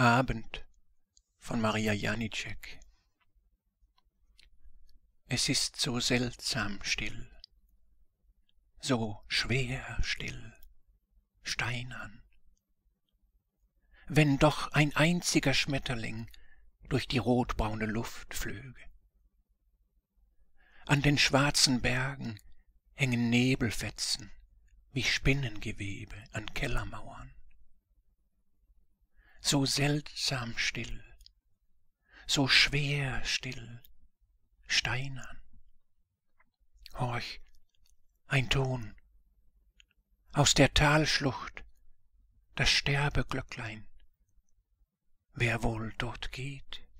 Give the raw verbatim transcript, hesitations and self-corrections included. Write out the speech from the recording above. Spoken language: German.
Abend von Maria Janicek. Es ist so seltsam still, so schwer still, steinern, wenn doch ein einziger Schmetterling durch die rotbraune Luft flöge. An den schwarzen Bergen hängen Nebelfetzen wie Spinnengewebe an Kellermauern. So seltsam still, so schwer still, steinern. Horch, ein Ton aus der Talschlucht, das Sterbeglöcklein. Wer wohl dort geht?